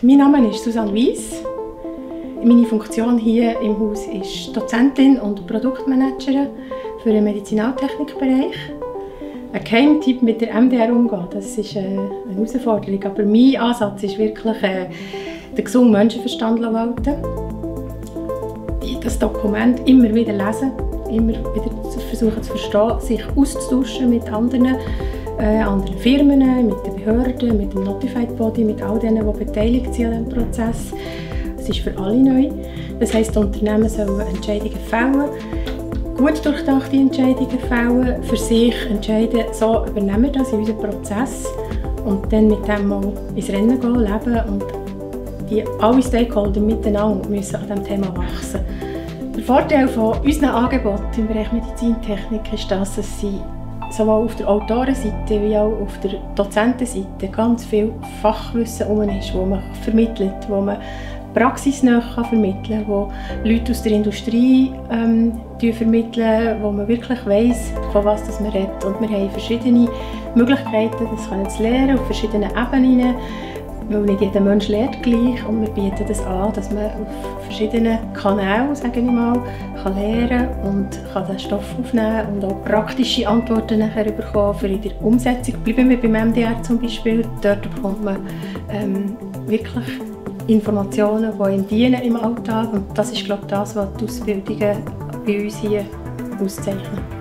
Mein Name ist Susanne Weiss. Meine Funktion hier im Haus ist Dozentin und Produktmanagerin für den Medizinaltechnikbereich. Ein Geheimtipp mit der MDR umgehen, das ist eine Herausforderung. Aber mein Ansatz ist wirklich, den gesunden Menschenverstand walten. Das Dokument immer wieder lesen, immer wieder versuchen zu verstehen, sich auszutauschen mit anderen Firmen, mit den Behörden, mit dem Notified Body, mit all denen, die beteiligt sind an diesem Prozess. Es ist für alle neu. Das heisst, die Unternehmen sollen Entscheidungen fällen, gut durchdachte Entscheidungen fällen, für sich entscheiden, so übernehmen wir das in unseren Prozess und dann mit dem mal ins Rennen gehen, leben und alle Stakeholder miteinander müssen an diesem Thema wachsen. Der Vorteil von unseren Angeboten im Bereich Medizintechnik ist, dass sie sowohl auf der Autorenseite wie auch auf der Dozentenseite ganz viel Fachwissen herum ist, das man vermittelt, wo man praxisnah vermitteln kann, wo Leute aus der Industrie vermitteln, wo man wirklich weiss, von was man redet. Und wir haben verschiedene Möglichkeiten, das zu lernen, auf verschiedenen Ebenen, weil nicht jeder Mensch lernt gleich und wir bieten das an, dass man auf verschiedenen Kanälen, sage ich mal, kann lernen und kann den Stoff aufnehmen und auch praktische Antworten nachher bekommen für in der Umsetzung. Bleiben wir beim MDR zum Beispiel, dort bekommt man wirklich Informationen, die ihm dienen im Alltag und das ist, glaube ich, das, was die Ausbildungen bei uns hier auszeichnet.